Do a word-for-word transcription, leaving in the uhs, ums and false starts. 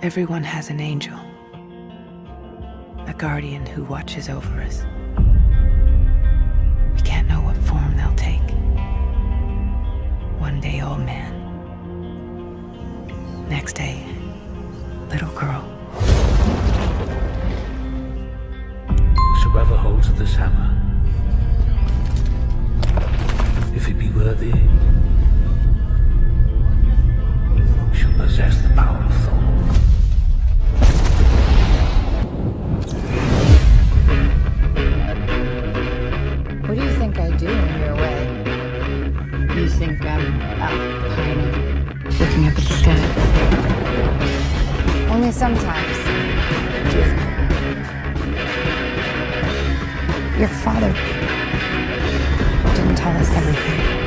Everyone has an angel, a guardian who watches over us. We can't know what form they'll take. One day, old man. Next day, little girl. Whosoever holds this hammer, if it be worthy, shall possess the power of Thor. What do you think I do when you're away? You think I'm out pining, looking up at the sky? Only sometimes. Your father didn't tell us everything.